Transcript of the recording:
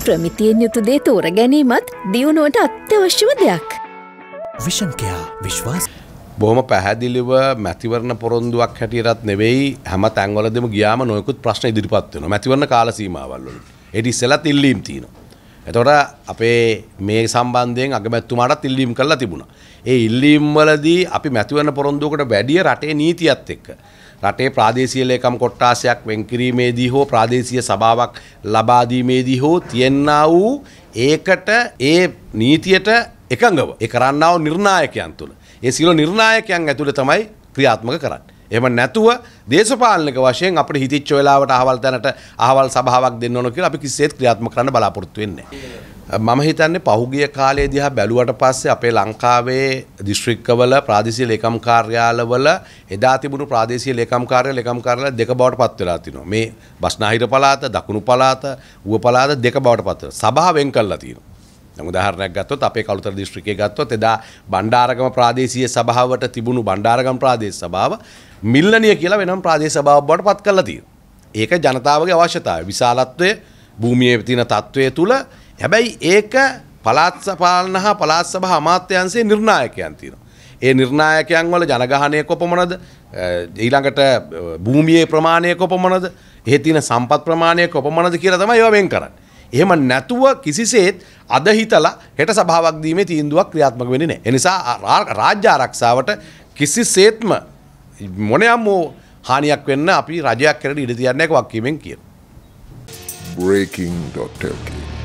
ප්‍රමිතියෙන් යුතු දේ තෝර ගැනීමත් දියුණුවට අත්‍යවශ්‍යම දෙයක්. විෂන් කෙයා විශ්වාස බොහොම පැහැදිලිව මැතිවරණ පොරොන්දුවක් හැටියටත් නෙවෙයි හැම තැන්වලදීම ගියාම නොයෙකුත් ප්‍රශ්න ඉදිරිපත් වෙනවා මැතිවරණ කාල සීමාවල් වලින්. ඒටි ඉස්සෙල්ලත් ඉල්ලීම් තියෙනවා. එතකොට අපේ මේ සම්බන්ධයෙන් අගමැතිතුමාටත් ඉල්ලීම් කරලා තිබුණා. ඒ ඉල්ලීම් වලදී අපි මැතිවරණ පොරොන්දුවකට වැඩිය රටේ නීතියත් එක්ක රටේ ප්‍රාදේශීය ලේකම් කොට්ටාසයක් වෙන් කිරීමේදී හෝ ප්‍රාදේශීය සභාවක් ලබා දීමේදී හෝ තියන්නා වූ ඒකට ඒ නීතියට එකඟව ඒ කරන්නා වූ නිර්ණායකයන් තුළ ඒ සියලු නිර්ණායකයන් ඇතුළේ තමයි ක්‍රියාත්මක කරන්නේ. එහෙම නැතුව දේශපාලනික වශයෙන් අපිට හිතිච්ච වෙලාවට අහවල් තැනට අහවල් සභාවක් දෙන්න ඕන කියලා අපි කිසිසේත් ක්‍රියාත්මක කරන්න බලාපොරොත්තු වෙන්නේ නැහැ. මම හිතන්නේ පහුගිය කාලයේ දිහා බැලුවට පස්සේ අපේ ලංකාවේ දිස්ත්‍රික්කවල ප්‍රාදේශීය ලේකම් කාර්යාලවල එදා තිබුණු ප්‍රාදේශීය ලේකම් කාර්යාල දෙක බවට පත් වෙලා තිනවා. මේ බස්නාහිර පළාත, දකුණු පළාත, ඌව පළාත දෙක බවට පත් වෙලා. සභා වෙන් කළා තියෙනවා. දැන් උදාහරණයක් ගත්තොත් අපේ කළුතර දිස්ත්‍රික්කයේ ගත්තොත් එදා බණ්ඩාරගම ප්‍රාදේශීය සභාවට තිබුණු බණ්ඩාරගම ප්‍රාදේශ සභාව මිල්ලනිය කියලා වෙනම ප්‍රාදේශ සභාවක් බවට පත් කරලා තියෙනවා. ඒක ජනතාවගේ අවශ්‍යතාවය. විශාලත්වයේ භූමියේ තියෙන තත්වයේ තුල හැබැයි ඒක පළාත් පාලන හා පළාත් සභා අමාත්‍යාංශයේ නිර්ණායකයන් තියෙනවා. ඒ නිර්ණායකයන් වල ජනගහනය කොපමණද? ඊළඟට භූමියේ ප්‍රමාණය කොපමණද? එහි තියෙන සම්පත් ප්‍රමාණය කොපමණද කියලා තමයි ඒවා වෙන් කරන්නේ. එහෙම නැතුව කිසිසේත් අද හිතලා හෙට සභාවක් දීමේ තීන්දුවක් ක්‍රියාත්මක වෙන්නේ නැහැ. ඒ නිසා රාජ්‍ය ආරක්ෂාවට කිසිසේත්ම මොනියම් හානියක් වෙන්න අපි රජයක් කරලා ඉඩ තියන්නේ නැහැ වක්කීමෙන් කියන. breaking.lk